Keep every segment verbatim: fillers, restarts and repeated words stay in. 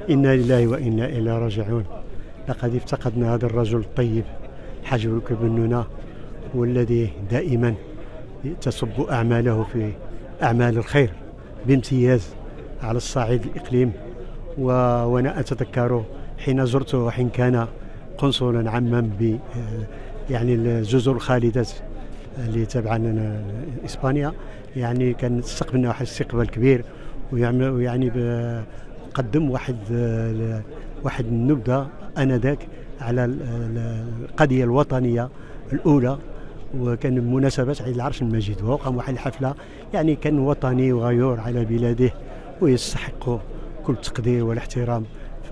إنا لله وإنا إليه راجعون. لقد افتقدنا هذا الرجل الطيب الحاج بكر بنونة، والذي دائما تصب أعماله في أعمال الخير بامتياز على الصعيد الإقليم. وأنا أتذكر حين زرته حين كان قنصلا عاما ب يعني الجزر الخالدات اللي تابعة إسبانيا، يعني كان استقبلنا واحد الاستقبال كبير، ويعني قدم واحد واحد النبذة آنذاك على القضية الوطنية الأولى، وكان بمناسبة عيد العرش المجيد، وهو قام واحد الحفلة يعني كان وطني وغيور على بلاده ويستحق كل التقدير والاحترام،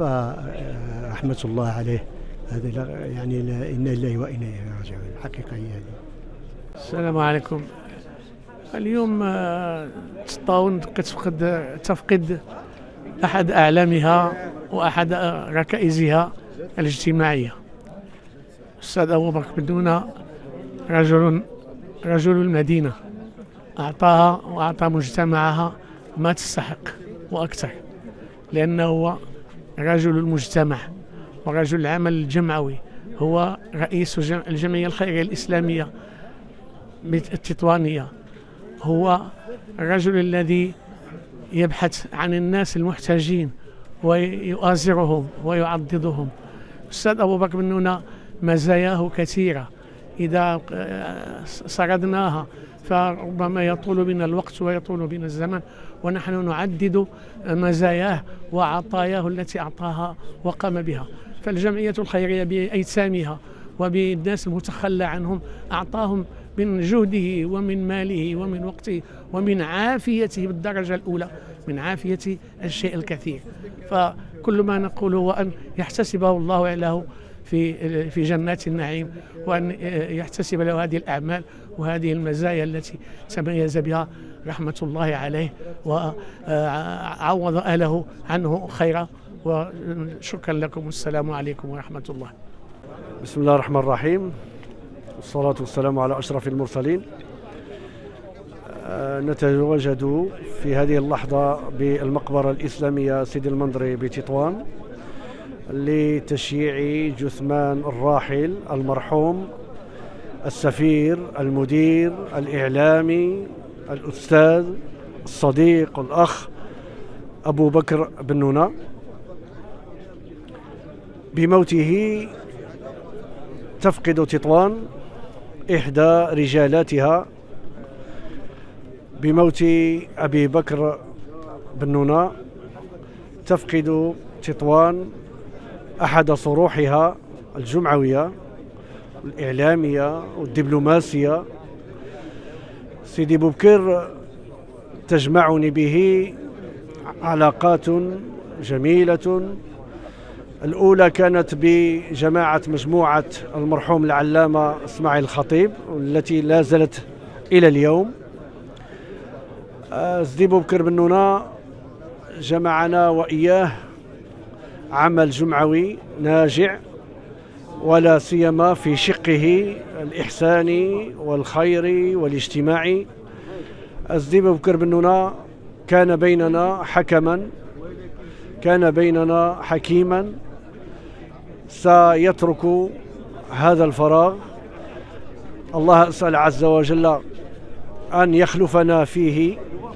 فرحمة الله عليه. هذا يعني إنا لله وإنا إليه راجعون. الحقيقة هي هذه. السلام عليكم. اليوم تطاون كتفقد تفقد أحد أعلامها وأحد ركائزها الاجتماعية. الأستاذ أبو بكر بنونة رجل رجل المدينة، أعطاها وأعطى مجتمعها ما تستحق وأكثر، لأنه هو رجل المجتمع ورجل العمل الجمعوي. هو رئيس الجمعية الخيرية الإسلامية التطوانية. هو الرجل الذي يبحث عن الناس المحتاجين ويؤازرهم ويعضدهم. الأستاذ أبو بكر بنونة مزاياه كثيرة، إذا سردناها فربما يطول بنا الوقت ويطول بنا الزمن، ونحن نعدد مزاياه وعطاياه التي أعطاها وقام بها. فالجمعية الخيرية بأجسامها وبالناس المتخلى عنهم أعطاهم من جهده ومن ماله ومن وقته ومن عافيته بالدرجة الأولى، من عافية الشيء الكثير. فكل ما نقوله هو أن يحتسبه الله له في في جنات النعيم، وأن يحتسب له هذه الأعمال وهذه المزايا التي تميز بها رحمة الله عليه، وعوض أهله عنه خيرا. وشكرا لكم، والسلام عليكم ورحمة الله. بسم الله الرحمن الرحيم، والصلاة والسلام على أشرف المرسلين. نتواجد في هذه اللحظة بالمقبرة الإسلامية سيدي المنظري بتطوان لتشييع جثمان الراحل المرحوم السفير المدير الإعلامي الأستاذ الصديق الأخ أبو بكر بنونة. بموته تفقد تطوان إحدى رجالاتها. بموت أبي بكر بنونة تفقد تطوان أحد صروحها الجمعوية الإعلامية والدبلوماسية. سيدي بوبكر تجمعني به علاقات جميلة. الأولى كانت بجماعة مجموعة المرحوم العلامة إسماعيل الخطيب، والتي لا زالت إلى اليوم. سيدي بوبكر بنونة جمعنا وإياه عمل جمعوي ناجع، ولا سيما في شقه الإحساني والخيري والاجتماعي. سيدي بوبكر بنونة كان بيننا حكما، كان بيننا حكيما. سيترك هذا الفراغ. الله أسأل عز وجل أن يخلفنا فيه،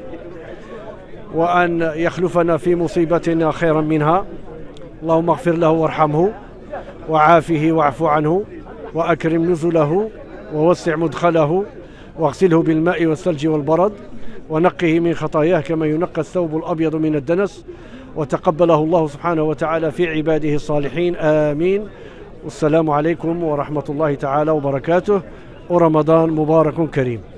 وأن يخلفنا في مصيبتنا خيرا منها. اللهم اغفر له وارحمه وعافه واعف عنه وأكرم نزله ووسع مدخله واغسله بالماء والثلج والبرد ونقه من خطاياه كما ينقى الثوب الأبيض من الدنس، وتقبله الله سبحانه وتعالى في عباده الصالحين، آمين. والسلام عليكم ورحمة الله تعالى وبركاته، ورمضان مبارك كريم.